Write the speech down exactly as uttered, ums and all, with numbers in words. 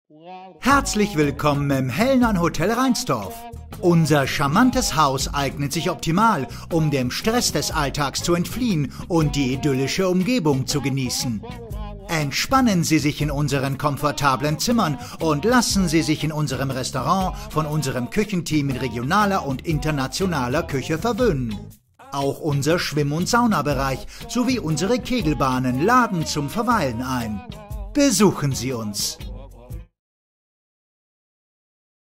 Herzlich willkommen im Hellnan Hotel Reinsdorf. Unser charmantes Haus eignet sich optimal, um dem Stress des Alltags zu entfliehen und die idyllische Umgebung zu genießen. Entspannen Sie sich in unseren komfortablen Zimmern und lassen Sie sich in unserem Restaurant von unserem Küchenteam mit regionaler und internationaler Küche verwöhnen. Auch unser Schwimm- und Saunabereich sowie unsere Kegelbahnen laden zum Verweilen ein. Besuchen Sie uns!